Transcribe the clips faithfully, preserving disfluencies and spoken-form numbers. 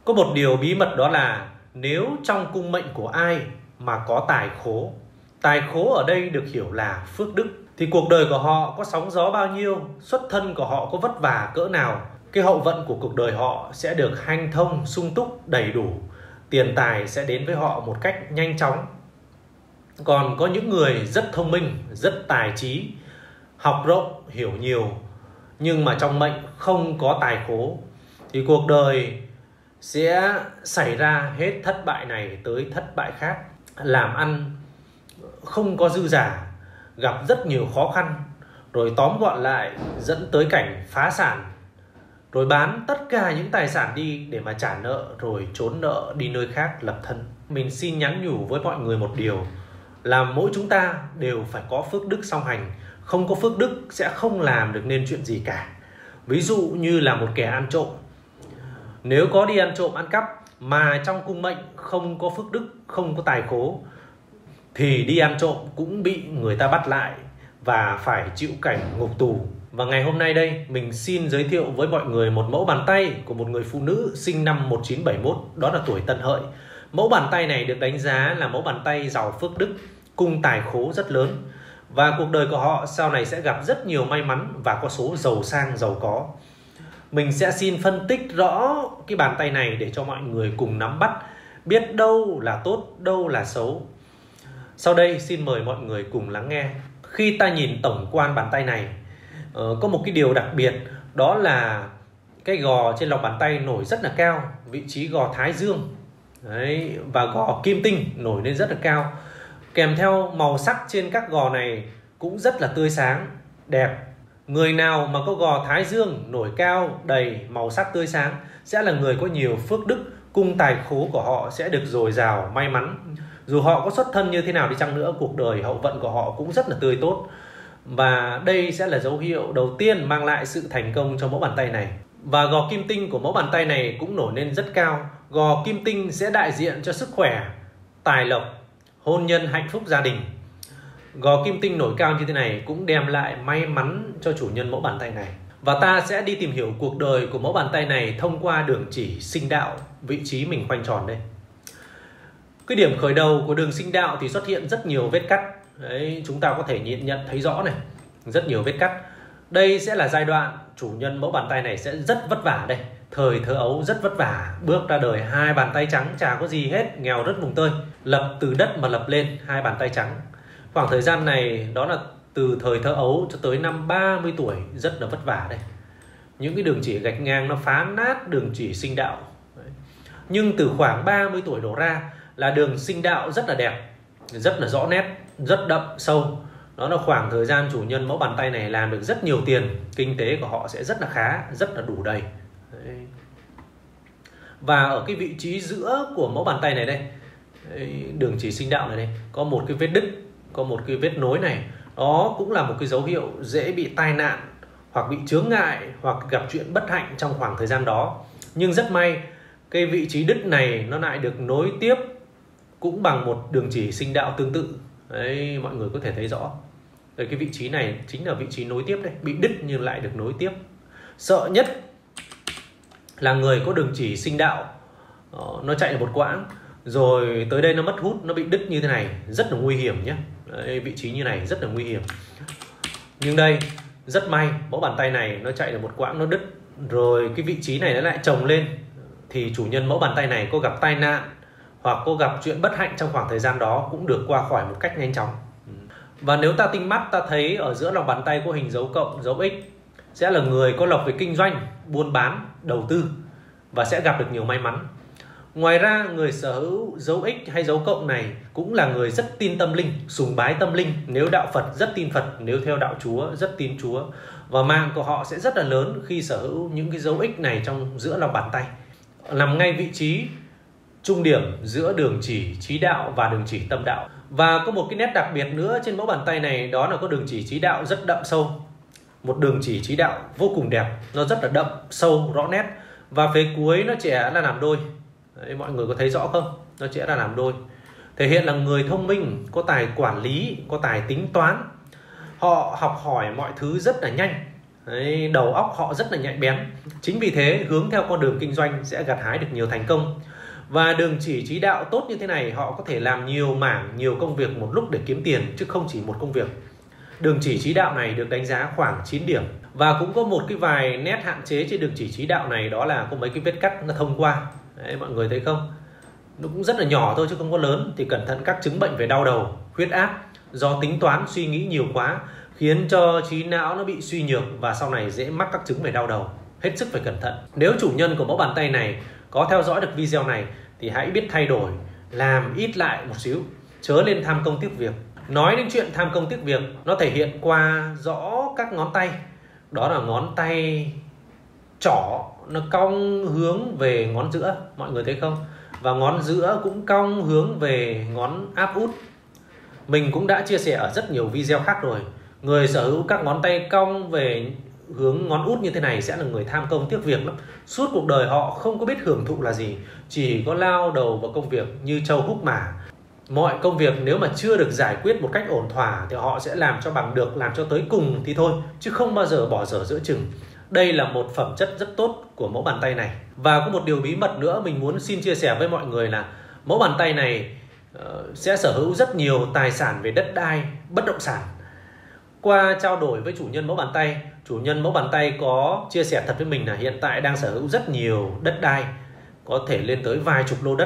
Có một điều bí mật, đó là nếu trong cung mệnh của ai mà có tài khố, tài khố ở đây được hiểu là phước đức, thì cuộc đời của họ có sóng gió bao nhiêu, xuất thân của họ có vất vả cỡ nào, cái hậu vận của cuộc đời họ sẽ được hanh thông, sung túc, đầy đủ, tiền tài sẽ đến với họ một cách nhanh chóng. Còn có những người rất thông minh, rất tài trí, học rộng, hiểu nhiều, nhưng mà trong mệnh không có tài khố, thì cuộc đời sẽ xảy ra hết thất bại này tới thất bại khác, làm ăn không có dư giả, gặp rất nhiều khó khăn, rồi tóm gọn lại dẫn tới cảnh phá sản, rồi bán tất cả những tài sản đi để mà trả nợ, rồi trốn nợ đi nơi khác lập thân. Mình xin nhắn nhủ với mọi người một điều là mỗi chúng ta đều phải có phước đức song hành. Không có phước đức sẽ không làm được nên chuyện gì cả. Ví dụ như là một kẻ ăn trộm, nếu có đi ăn trộm ăn cắp mà trong cung mệnh không có phước đức, không có tài khố, thì đi ăn trộm cũng bị người ta bắt lại và phải chịu cảnh ngục tù. Và ngày hôm nay đây, mình xin giới thiệu với mọi người một mẫu bàn tay của một người phụ nữ sinh năm một nghìn chín trăm bảy mươi mốt, đó là tuổi Tân Hợi. Mẫu bàn tay này được đánh giá là mẫu bàn tay giàu phước đức, cung tài khố rất lớn, và cuộc đời của họ sau này sẽ gặp rất nhiều may mắn và có số giàu sang giàu có. Mình sẽ xin phân tích rõ cái bàn tay này để cho mọi người cùng nắm bắt, biết đâu là tốt, đâu là xấu. Sau đây xin mời mọi người cùng lắng nghe. Khi ta nhìn tổng quan bàn tay này, có một cái điều đặc biệt, đó là cái gò trên lòng bàn tay nổi rất là cao, vị trí gò thái dương. Đấy, và gò kim tinh nổi lên rất là cao. Kèm theo màu sắc trên các gò này cũng rất là tươi sáng, đẹp. Người nào mà có gò thái dương nổi cao, đầy, màu sắc tươi sáng sẽ là người có nhiều phước đức, cung tài khố của họ sẽ được dồi dào, may mắn. Dù họ có xuất thân như thế nào đi chăng nữa, cuộc đời hậu vận của họ cũng rất là tươi tốt. Và đây sẽ là dấu hiệu đầu tiên mang lại sự thành công cho mẫu bàn tay này. Và gò kim tinh của mẫu bàn tay này cũng nổi lên rất cao. Gò kim tinh sẽ đại diện cho sức khỏe, tài lộc, hôn nhân, hạnh phúc gia đình. Gò kim tinh nổi cao như thế này cũng đem lại may mắn cho chủ nhân mẫu bàn tay này. Và ta sẽ đi tìm hiểu cuộc đời của mẫu bàn tay này thông qua đường chỉ sinh đạo, vị trí mình khoanh tròn đây. Cái điểm khởi đầu của đường sinh đạo thì xuất hiện rất nhiều vết cắt. Đấy, chúng ta có thể nhìn nhận thấy rõ này, rất nhiều vết cắt. Đây sẽ là giai đoạn chủ nhân mẫu bàn tay này sẽ rất vất vả đây. Thời thơ ấu rất vất vả, bước ra đời hai bàn tay trắng, chả có gì hết, nghèo rất mùng tơi. Lập từ đất mà lập lên, hai bàn tay trắng. Khoảng thời gian này đó là từ thời thơ ấu cho tới năm ba mươi tuổi, rất là vất vả đây. Những cái đường chỉ gạch ngang nó phá nát đường chỉ sinh đạo. Đấy. Nhưng từ khoảng ba mươi tuổi đổ ra là đường sinh đạo rất là đẹp, rất là rõ nét, rất đậm sâu. Đó là khoảng thời gian chủ nhân mẫu bàn tay này làm được rất nhiều tiền, kinh tế của họ sẽ rất là khá, rất là đủ đầy. Đấy. Và ở cái vị trí giữa của mẫu bàn tay này đây, đường chỉ sinh đạo này đây, có một cái vết đứt, có một cái vết nối này. Đó cũng là một cái dấu hiệu dễ bị tai nạn, hoặc bị chướng ngại, hoặc gặp chuyện bất hạnh trong khoảng thời gian đó. Nhưng rất may, cái vị trí đứt này nó lại được nối tiếp cũng bằng một đường chỉ sinh đạo tương tự. Đấy, mọi người có thể thấy rõ. Đấy, cái vị trí này chính là vị trí nối tiếp đây, bị đứt nhưng lại được nối tiếp. Sợ nhất là người có đường chỉ sinh đạo nó chạy một quãng rồi tới đây nó mất hút, nó bị đứt như thế này, rất là nguy hiểm nhé. Đấy, vị trí như này rất là nguy hiểm. Nhưng đây rất may, mẫu bàn tay này nó chạy được một quãng, nó đứt rồi cái vị trí này nó lại chồng lên, thì chủ nhân mẫu bàn tay này có gặp tai nạn hoặc có gặp chuyện bất hạnh trong khoảng thời gian đó cũng được qua khỏi một cách nhanh chóng. Và nếu ta tinh mắt, ta thấy ở giữa lòng bàn tay có hình dấu cộng, dấu X, sẽ là người có lộc về kinh doanh, buôn bán, đầu tư và sẽ gặp được nhiều may mắn. Ngoài ra, người sở hữu dấu X hay dấu cộng này cũng là người rất tin tâm linh, sùng bái tâm linh. Nếu đạo Phật rất tin Phật, nếu theo đạo Chúa rất tin Chúa. Và mạng của họ sẽ rất là lớn khi sở hữu những cái dấu X này trong giữa lòng bàn tay, nằm ngay vị trí trung điểm giữa đường chỉ trí đạo và đường chỉ tâm đạo. Và có một cái nét đặc biệt nữa trên mẫu bàn tay này, đó là có đường chỉ trí đạo rất đậm sâu. Một đường chỉ trí đạo vô cùng đẹp, nó rất là đậm sâu, rõ nét. Và phía cuối nó chẻ là làm đôi. Đấy, mọi người có thấy rõ không? Nó chẻ là làm đôi, thể hiện là người thông minh, có tài quản lý, có tài tính toán. Họ học hỏi mọi thứ rất là nhanh. Đấy, đầu óc họ rất là nhạy bén. Chính vì thế hướng theo con đường kinh doanh sẽ gặt hái được nhiều thành công. Và đường chỉ trí đạo tốt như thế này, họ có thể làm nhiều mảng, nhiều công việc một lúc để kiếm tiền, chứ không chỉ một công việc. Đường chỉ trí đạo này được đánh giá khoảng chín điểm. Và cũng có một cái vài nét hạn chế trên đường chỉ trí đạo này, đó là có mấy cái vết cắt nó thông qua. Đấy, mọi người thấy không? Nó cũng rất là nhỏ thôi chứ không có lớn. Thì cẩn thận các chứng bệnh về đau đầu, huyết áp, do tính toán suy nghĩ nhiều quá khiến cho trí não nó bị suy nhược và sau này dễ mắc các chứng về đau đầu. Hết sức phải cẩn thận. Nếu chủ nhân của mẫu bàn tay này có theo dõi được video này thì hãy biết thay đổi, làm ít lại một xíu, chớ lên tham công tiếc việc. Nói đến chuyện tham công tiếc việc, nó thể hiện qua rõ các ngón tay. Đó là ngón tay trỏ nó cong hướng về ngón giữa, mọi người thấy không? Và ngón giữa cũng cong hướng về ngón áp út. Mình cũng đã chia sẻ ở rất nhiều video khác rồi. Người sở hữu các ngón tay cong về hướng ngón út như thế này sẽ là người tham công tiếc việc lắm. Suốt cuộc đời họ không có biết hưởng thụ là gì, chỉ có lao đầu vào công việc như trâu húc mả. Mọi công việc nếu mà chưa được giải quyết một cách ổn thỏa thì họ sẽ làm cho bằng được, làm cho tới cùng thì thôi, chứ không bao giờ bỏ dở giữa chừng. Đây là một phẩm chất rất tốt của mẫu bàn tay này. Và có một điều bí mật nữa mình muốn xin chia sẻ với mọi người là mẫu bàn tay này uh, sẽ sở hữu rất nhiều tài sản về đất đai, bất động sản. Qua trao đổi với chủ nhân mẫu bàn tay, chủ nhân mẫu bàn tay có chia sẻ thật với mình là hiện tại đang sở hữu rất nhiều đất đai, có thể lên tới vài chục lô đất,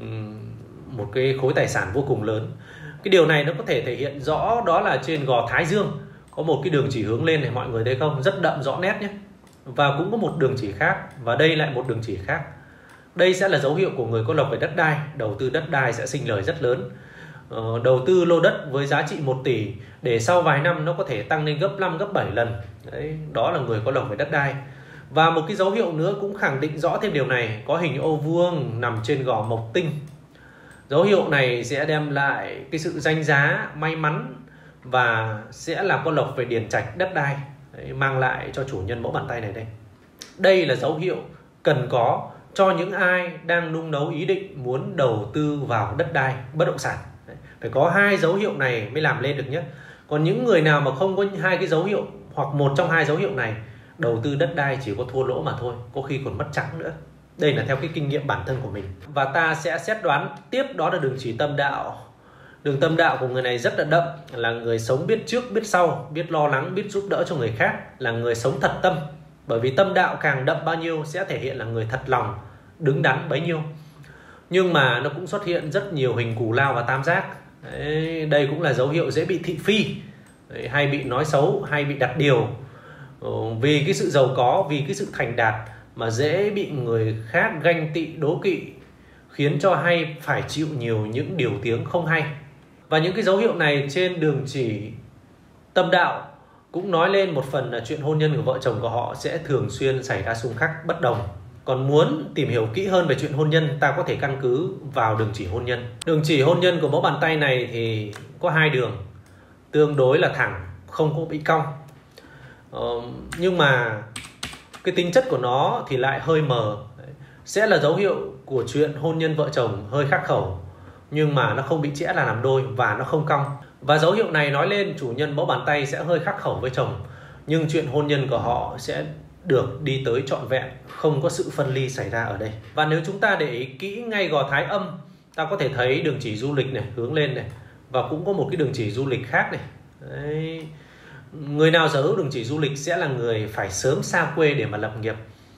một cái khối tài sản vô cùng lớn. Cái điều này nó có thể thể hiện rõ đó là trên gò Thái Dương có một cái đường chỉ hướng lên này, mọi người thấy không? Rất đậm rõ nét nhé. Và cũng có một đường chỉ khác, và đây lại một đường chỉ khác. Đây sẽ là dấu hiệu của người có lộc về đất đai. Đầu tư đất đai sẽ sinh lời rất lớn. ờ, Đầu tư lô đất với giá trị một tỷ để sau vài năm nó có thể tăng lên gấp năm, gấp bảy lần. Đấy, đó là người có lộc về đất đai. Và một cái dấu hiệu nữa cũng khẳng định rõ thêm điều này, có hình ô vuông nằm trên gò mộc tinh. Dấu hiệu này sẽ đem lại cái sự danh giá, may mắn và sẽ là con lộc về điền trạch đất đai. Đấy, mang lại cho chủ nhân mẫu bàn tay này đây. Đây là dấu hiệu cần có cho những ai đang nung nấu ý định muốn đầu tư vào đất đai, bất động sản. Đấy, phải có hai dấu hiệu này mới làm lên được nhé. Còn những người nào mà không có hai cái dấu hiệu hoặc một trong hai dấu hiệu này, đầu tư đất đai chỉ có thua lỗ mà thôi, có khi còn mất trắng nữa. Đây là theo cái kinh nghiệm bản thân của mình. Và ta sẽ xét đoán tiếp đó là đường chỉ tâm đạo. Đường tâm đạo của người này rất là đậm, là người sống biết trước biết sau, biết lo lắng, biết giúp đỡ cho người khác, là người sống thật tâm. Bởi vì tâm đạo càng đậm bao nhiêu sẽ thể hiện là người thật lòng, đứng đắn bấy nhiêu. Nhưng mà nó cũng xuất hiện rất nhiều hình cù lao và tam giác. Đấy, đây cũng là dấu hiệu dễ bị thị phi. Đấy, hay bị nói xấu, hay bị đặt điều. Vì cái sự giàu có, vì cái sự thành đạt mà dễ bị người khác ganh tị đố kỵ, khiến cho hay phải chịu nhiều những điều tiếng không hay. Và những cái dấu hiệu này trên đường chỉ tâm đạo cũng nói lên một phần là chuyện hôn nhân của vợ chồng của họ sẽ thường xuyên xảy ra xung khắc bất đồng. Còn muốn tìm hiểu kỹ hơn về chuyện hôn nhân, ta có thể căn cứ vào đường chỉ hôn nhân. Đường chỉ hôn nhân của mẫu bàn tay này thì có hai đường, tương đối là thẳng, không có bị cong. ờ, Nhưng mà cái tính chất của nó thì lại hơi mờ. Sẽ là dấu hiệu của chuyện hôn nhân vợ chồng hơi khắc khẩu, nhưng mà nó không bị chẽ là làm đôi và nó không cong. Và dấu hiệu này nói lên chủ nhân mẫu bàn tay sẽ hơi khắc khẩu với chồng, nhưng chuyện hôn nhân của họ sẽ được đi tới trọn vẹn, không có sự phân ly xảy ra ở đây. Và nếu chúng ta để ý kỹ ngay gò thái âm, ta có thể thấy đường chỉ du lịch này hướng lên này, và cũng có một cái đường chỉ du lịch khác này. Đấy. Người nào sở hữu đường chỉ du lịch sẽ là người phải sớm xa quê để mà lập nghiệp.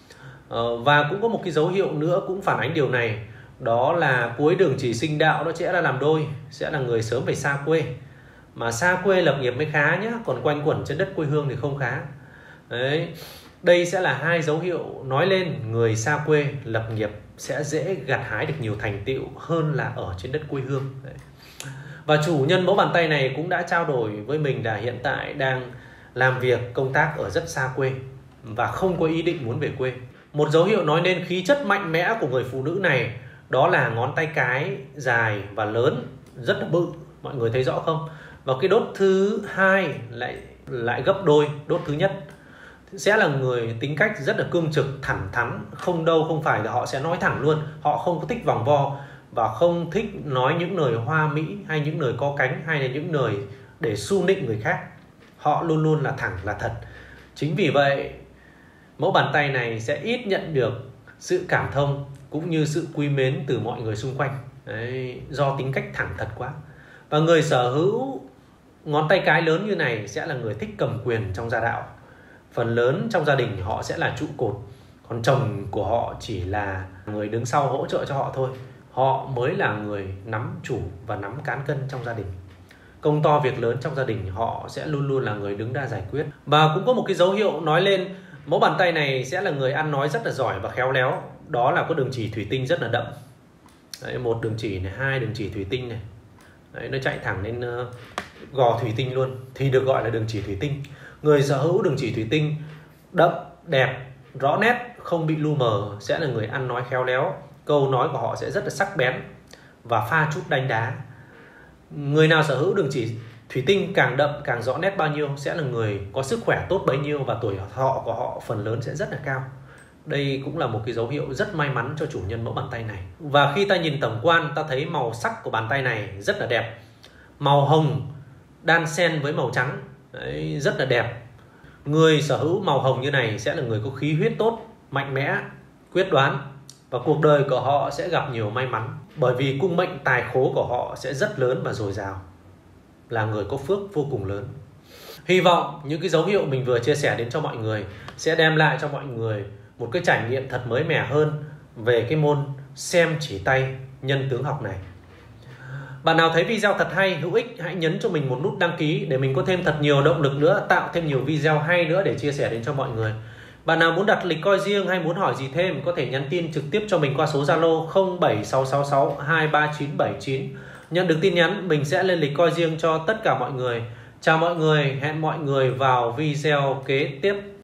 ờ, Và cũng có một cái dấu hiệu nữa cũng phản ánh điều này, đó là cuối đường chỉ sinh đạo nó sẽ là làm đôi, sẽ là người sớm phải xa quê. Mà xa quê lập nghiệp mới khá nhé, còn quanh quẩn trên đất quê hương thì không khá. Đấy. Đây sẽ là hai dấu hiệu nói lên người xa quê lập nghiệp sẽ dễ gặt hái được nhiều thành tựu hơn là ở trên đất quê hương. Đấy. Và chủ nhân mẫu bàn tay này cũng đã trao đổi với mình là hiện tại đang làm việc công tác ở rất xa quê và không có ý định muốn về quê. Một dấu hiệu nói lên khí chất mạnh mẽ của người phụ nữ này, đó là ngón tay cái dài và lớn, rất là bự, mọi người thấy rõ không? Và cái đốt thứ hai lại lại gấp đôi đốt thứ nhất. Sẽ là người tính cách rất là cương trực, thẳng thắn, không đâu không phải là họ sẽ nói thẳng luôn. Họ không có thích vòng vo và không thích nói những lời hoa mỹ hay những lời có cánh hay là những lời để su nịnh người khác. Họ luôn luôn là thẳng là thật. Chính vì vậy, mẫu bàn tay này sẽ ít nhận được sự cảm thông cũng như sự quý mến từ mọi người xung quanh. Đấy, do tính cách thẳng thật quá. Và người sở hữu ngón tay cái lớn như này sẽ là người thích cầm quyền trong gia đạo. Phần lớn trong gia đình họ sẽ là trụ cột, còn chồng của họ chỉ là người đứng sau hỗ trợ cho họ thôi. Họ mới là người nắm chủ và nắm cán cân trong gia đình. Công to việc lớn trong gia đình họ sẽ luôn luôn là người đứng ra giải quyết. Và cũng có một cái dấu hiệu nói lên mẫu bàn tay này sẽ là người ăn nói rất là giỏi và khéo léo. Đó là có đường chỉ thủy tinh rất là đậm. Đấy, một đường chỉ này, hai đường chỉ thủy tinh này. Đấy, nó chạy thẳng lên uh, gò thủy tinh luôn thì được gọi là đường chỉ thủy tinh. Người sở hữu đường chỉ thủy tinh đậm, đẹp, rõ nét, không bị lu mờ sẽ là người ăn nói khéo léo. Câu nói của họ sẽ rất là sắc bén và pha chút đánh đá. Người nào sở hữu đường chỉ thủy tinh càng đậm, càng rõ nét bao nhiêu sẽ là người có sức khỏe tốt bấy nhiêu, và tuổi thọ của họ phần lớn sẽ rất là cao. Đây cũng là một cái dấu hiệu rất may mắn cho chủ nhân mẫu bàn tay này. Và khi ta nhìn tổng quan, ta thấy màu sắc của bàn tay này rất là đẹp. Màu hồng đan xen với màu trắng. Đấy, rất là đẹp. Người sở hữu màu hồng như này sẽ là người có khí huyết tốt, mạnh mẽ, quyết đoán. Và cuộc đời của họ sẽ gặp nhiều may mắn. Bởi vì cung mệnh tài khố của họ sẽ rất lớn và dồi dào. Là người có phước vô cùng lớn. Hy vọng những cái dấu hiệu mình vừa chia sẻ đến cho mọi người sẽ đem lại cho mọi người một cái trải nghiệm thật mới mẻ hơn về cái môn xem chỉ tay nhân tướng học này. Bạn nào thấy video thật hay, hữu ích, hãy nhấn cho mình một nút đăng ký để mình có thêm thật nhiều động lực nữa, tạo thêm nhiều video hay nữa để chia sẻ đến cho mọi người. Bạn nào muốn đặt lịch coi riêng hay muốn hỏi gì thêm có thể nhắn tin trực tiếp cho mình qua số Zalo không bảy sáu sáu sáu hai ba chín bảy chín. Nhận được tin nhắn mình sẽ lên lịch coi riêng cho tất cả mọi người. Chào mọi người, hẹn mọi người vào video kế tiếp.